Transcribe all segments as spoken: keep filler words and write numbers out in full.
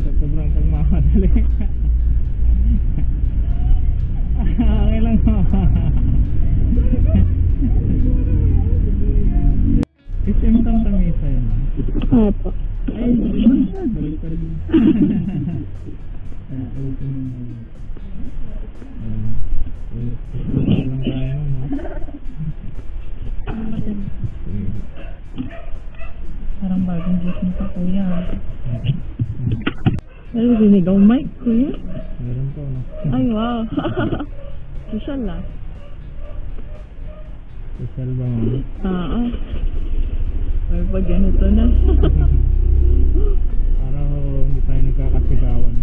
sa sobrang pagmamadali. Okay lang mo. Isim tang tamisa yun. Opo. Ay, balik ka rin. Ay, open mo na. Ay, lang tayo, no? Parang bagong gising pa kuya. Ay, dinigaw mic kuya. Meron po, no? Ay, wow. Social lah. Social ba mo? Oo. Ay, pag ganito na. Para hindi tayo nagkakasigawan.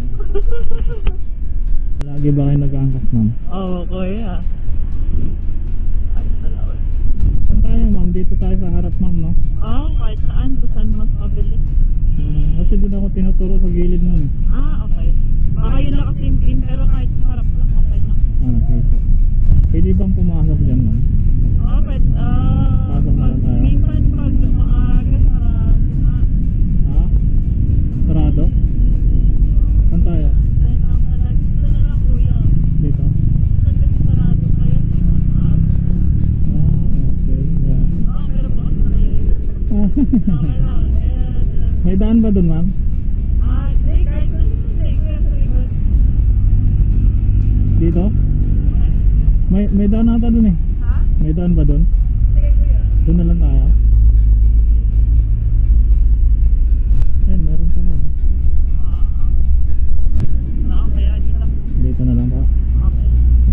Lagi ba kayo nag-aangkas, ma'am? Oo, kuya. Ay, salamat. Saan tayo, ma'am? Dito tayo sa harap, ma'am, no? Oo, kahit saan. Kung saan mas mabilis. Uh, kasi doon ako tinuturo sa gilid nun, eh. Ah, okay. Baka yun lang kasi yung pin, pero kahit sa harap lang, okay na. Ah, sige po. Pwede bang pumasok dyan, ma'am? Oo, but, ah... Pasok na lang tayo. minsan pag maaga, sarado na. Ha? Sarado? Saan tayo? Ay, ang sarado. Ito na lang, kuya. Dito? Saan kasi sarado kayo? Ah, okay. Yeah. Oo, pero baka sarado. Okay lang. Eh, May daan ba dun, ma'am? ah, hindi, kahit na hindi. Kuya, sorry, good. Dito? May may daan ata dun, eh. Ha? May daan ba dun? Sige, kuya. Doon na lang tayo. Ayun, meron pa na. Ah, ah. Ah, okay, ah, dito. Dito na lang pa. Okay.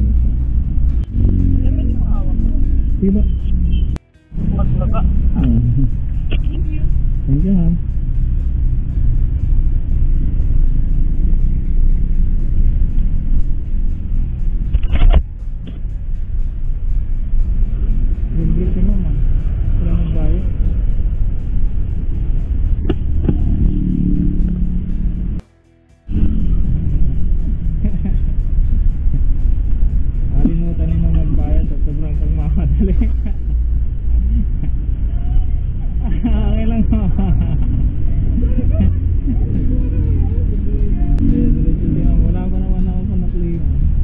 Lamin yung hawak ko. Sige ba? Magbaba. Ah. Thank you. Thank you, ma'am. Libre mo, ma'am. Wala magbayad. Kalimutan niyo na magbayad at sobrang pagmamadali. Okay lang mo. Diretso din ako. Wala pa naman ako pa na-claim.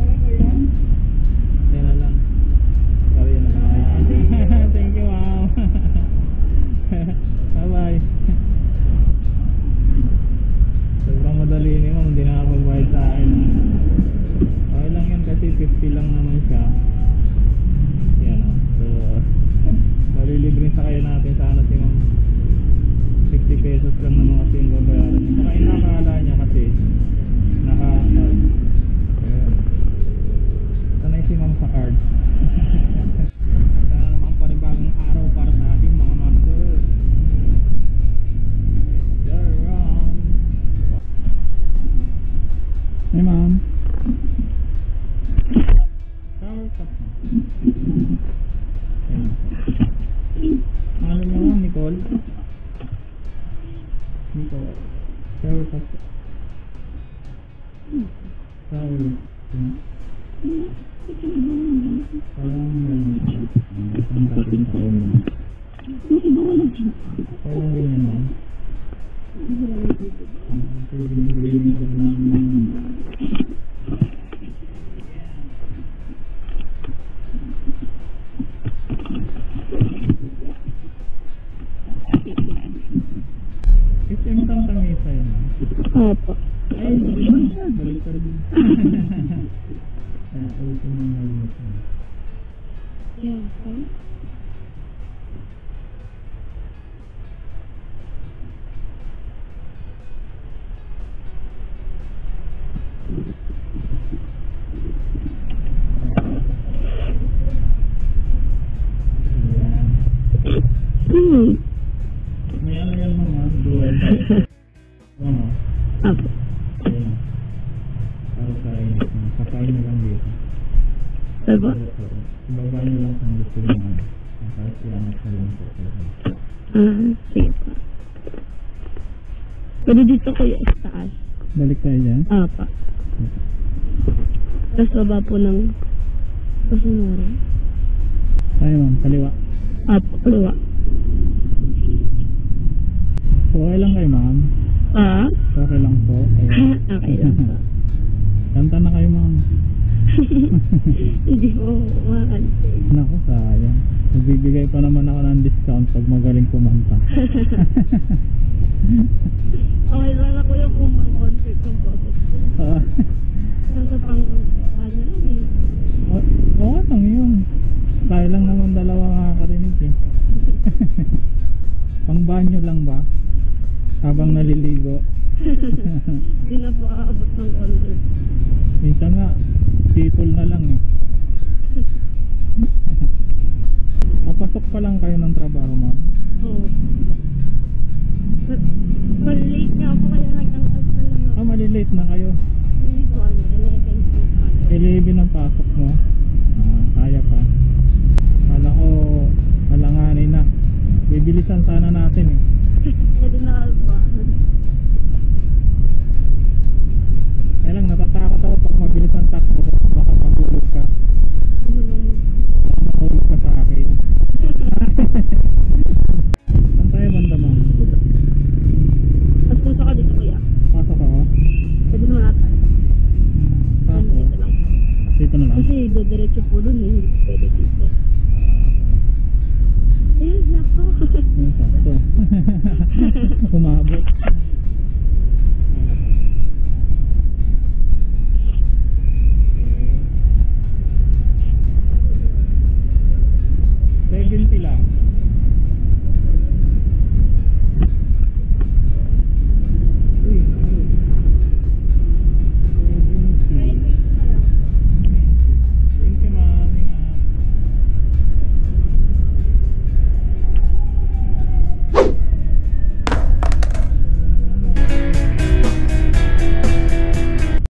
Yan na lang. Sorry, yan na lang. Thank you, ma'am. Bye bye. Sobrang madali ni ma'am. Hindi na ako magbayad sa akin. Okay lang yan kasi fifty lang naman siya. Yan o. So, malilibre sa kayo natin sana si ma'am. sixty pesos lang naman kasi yung babayaran niya. Saka inakala niya kasi naka-card. Ayan. Sanay si ma'am sa card. Sana naman panibagong araw para sa ating mga master. You're wrong. Hey ma'am. Shower cup. Ayan. Ano mo ma'am, Nicole? Nicole. Shower cup. Shower. Parang ang dating taon mo. Parang ganyan mo. Isim tang tamisa yun. Opo. Ay, balik ka rin. Ay, open mo na rin. Yeah, okay. Hmm. May ano yan mga dual type. Ano? Opo. Ayun. Para sa inyo. Kakain na lang dito. Diba? Ibaba nyo lang kung gusto nyo ano. Kahit iangat na lang po. Ah, sige po. Pero dito kuya sa taas. Balik tayo dyan. Apa. Tapos baba po ng kasunuran. Tayo ma'am, kaliwa. Apa, kaliwa. Okay lang kayo ma'am. Ah? Okay lang po. Ayan. Hindi mo makakante. Naku, sayang. Magbibigay pa naman ako ng discount pag magaling kumanta. Okay lang ako yung kumang concert ng boses ko. Ah, Nasa pang, ano lang eh. o- Oo lang yun. Tayo lang naman dalawa makakarinig eh. Pang banyo lang ba? Habang naliligo. Hindi na po aabot ng concert. Minsan nga, people na lang eh. Papasok pa lang kayo ng trabaho, ma'am. Oo. Mal-late nga ako kaya nagtangkas na lang ako. Ah, malilate na kayo. Hindi ko ano, eleven po ano. eleven ang pasok mo. Ah, kaya pa. Kala ko, alanganin na. Bibilisan sana natin eh. Pwede na alba. Kaya lang, natatakot ako pag mabilis ang takbo. Baka mahulog ka. Mahulog ka sa akin. Saan tayo banda, ma'am? Mas puso ka dito kuya. Pasok ako. Pwede naman natin. Tapos, Dito lang. dito na lang. Kasi didiretso